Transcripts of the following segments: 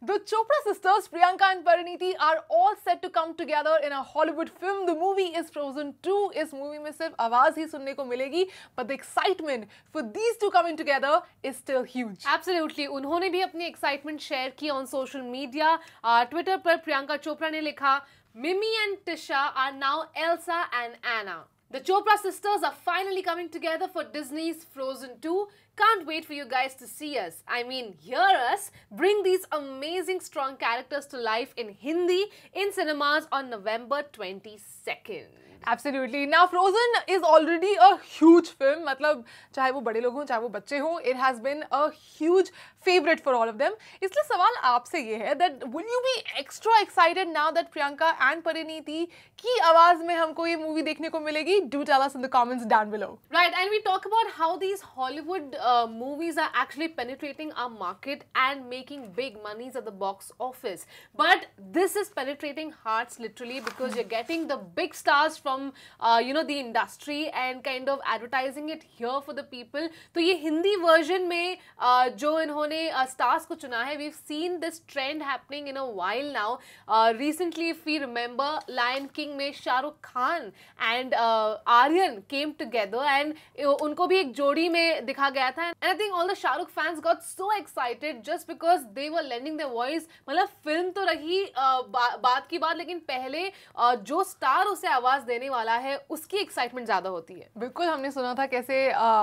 The Chopra sisters, Priyanka and Parineeti, are all set to come together in a Hollywood film. The movie is Frozen 2. इस movie में सिर्फ आवाज ही सुनने को मिलेगी, but the excitement for these two coming together is still huge. Absolutely. उन्होंने भी अपनी excitement share की on social media. Twitter पर प्रियंका चोपड़ा ने लिखा, Mimi and Tisha are now Elsa and Anna. The Chopra sisters are finally coming together for Disney's Frozen 2. Can't wait for you guys to see us. I mean, hear us bring these amazing strong characters to life in Hindi in cinemas on November 22nd. Absolutely. Now, Frozen is already a huge film. मतलब चाहे वो बड़े लोग हों, चाहे वो बच्चे हों, it has been a huge favorite for all of them. इसलिए सवाल आपसे ये है that will you be extra excited now that Priyanka and Parineeti की आवाज में हमको ये movie देखने को मिलेगी? Do tell us in the comments down below. Right, and we talk about how these Hollywood movies are actually penetrating our market and making big monies at the box office. But this is penetrating hearts literally because you're getting the big stars from the industry and kind of advertising it here for the people. तो ये Hindi version में जो इन्होंने stars को चुना है, we've seen this trend happening in a while now. Recently, if we remember, Lion King में Shahrukh Khan and Aryan came together and उनको भी एक जोड़ी में दिखा गया था. And I think all the Shahrukh fans got so excited just because they were lending their voice. मतलब फिल्म तो रही बात की बात, लेकिन पहले जो स्टार उसे आवाज देने वाला है उसकी एक्साइटमेंट ज्यादा होती है. बिल्कुल, हमने सुना था कैसे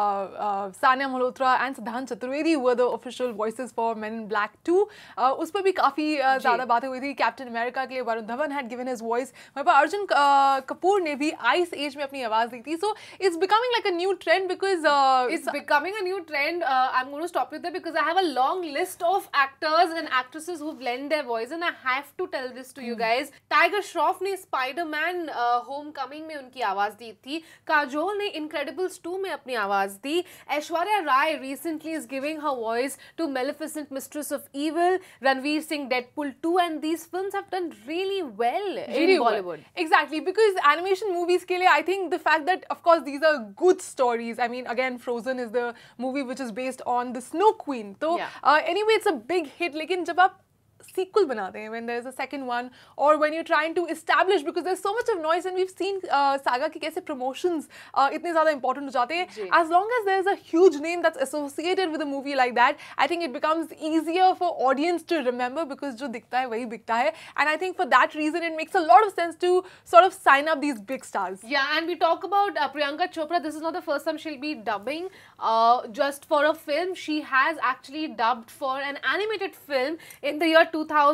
Sania Malhotra and Siddhant Chaturvedi were the official voices for men in black 2. उस पर भी काफी ज्यादा बातें हुई थी. कैप्टन अमेरिका के लिए Varun Dhawan had given his voice. वहाँ पर अर्जुन कपूर ने भी आइस एज में अपनी आवाज दी थी. So it's becoming like a new trend because it's becoming a new trend. I'm going to stop you there because I have a long list of actors and actresses who've lent their voice and I have to tell this to you guys. Tiger Shroff ने Spider-Man Homecoming में उनकी आवाज दी थी. काजोल ने Incredibles 2 में अपनी आवाज दी. Aishwarya Rai recently is giving her voice to Maleficent Mistress of Evil. Ranveer Singh Deadpool 2, and these films have done really well in Bollywood. Exactly, because animation movies के लिए I think the fact that of course these are good stories. I mean, again, Frozen is the movie which is based on the Snow Queen. So anyway, it's a big hit. लेकिन जब आप sequel बनाते हैं, when there's a second one, or when you're trying to establish, because there's so much of noise and we've seen saga की कैसे promotions इतने ज़्यादा important हो जाते हैं. As long as there's a huge name that's associated with a movie like that, I think it becomes easier for audience to remember because जो दिखता है वही बिकता है. And I think for that reason it makes a lot of sense to sort of sign up these big stars. Yeah, and we talk about Priyanka Chopra. This is not the first time she'll be dubbing just for a film. She has actually dubbed for an animated film in the year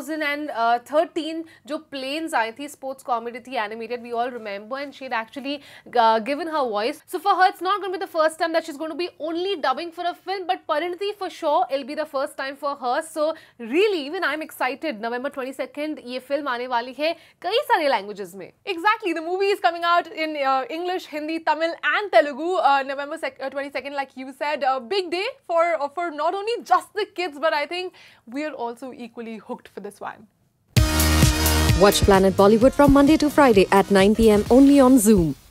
2013 जो Planes आई थी, sports comedy थी, animated, we all remember, and she'd actually given her voice. So for her, it's not going to be the first time that she's going to be only dubbing for a film, but Parineeti for sure it'll be the first time for her. So really, even I'm excited. November 22nd ये film आने वाली है कई सारे languages में. Exactly, the movie is coming out in English, Hindi, Tamil, and Telugu. November 22nd, like you said, a big day for not only just the kids, but I think we're also equally hooked for this one. Watch Planet Bollywood from Monday to Friday at 9 p.m. only on Zoom.